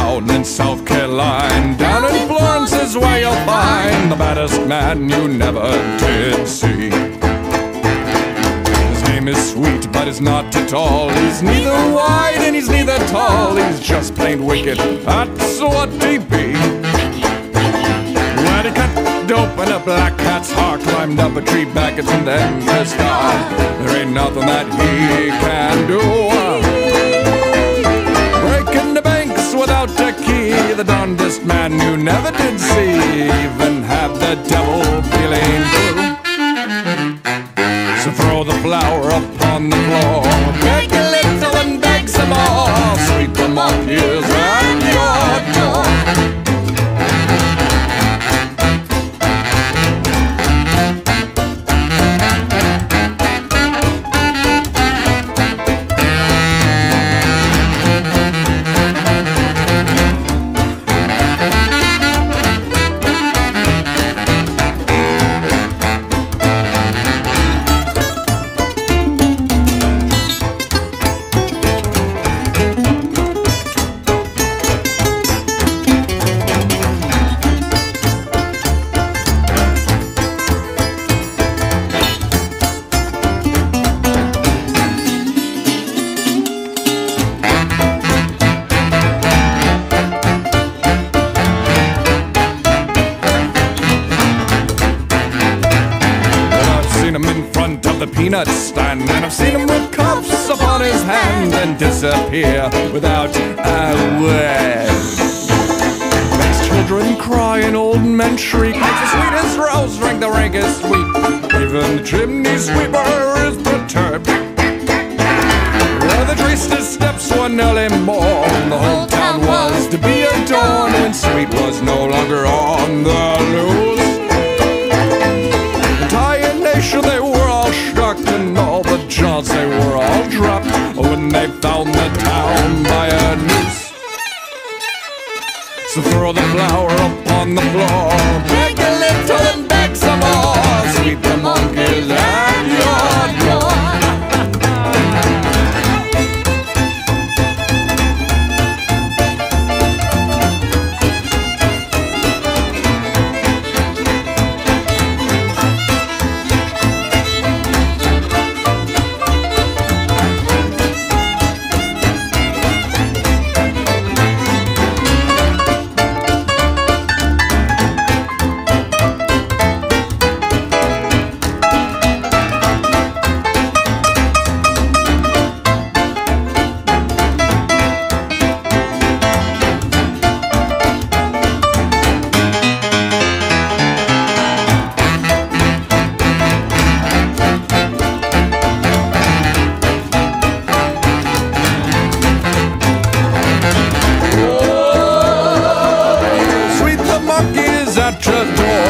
down in South Carolina. Down in Florence is where you'll find the baddest man you never did see. His name is Sweet, but he's not at all. He's neither wide and he's neither tall. He's just plain wicked, that's what he be. When he cut open a black cat's heart, climbed up a tree back and then kissed her. There ain't nothing that he can do. Breaking the banks without a key, the darndest man you never did see. Even have the devil feeling blue. So throw the flour upon the floor, beg a little and beg some more. Sweep the monkeys at your door. Peanut stand, and I've seen him with cuffs upon his hand and disappear without a word. Makes children cry and old men shriek, makes the sweetest rose drink the rankest weep. Even the chimney sweeper is perturbed. Where the traced steps were nearly more, the whole town was to be adorned when Sweet was no longer on the loose. The entire nation, they were all shocked, and all the jaws, they were all dropped when they found the town by a noose. So throw the flour upon the floor, beg a little and beg some more. Sweep the monkeys at your door. at your door.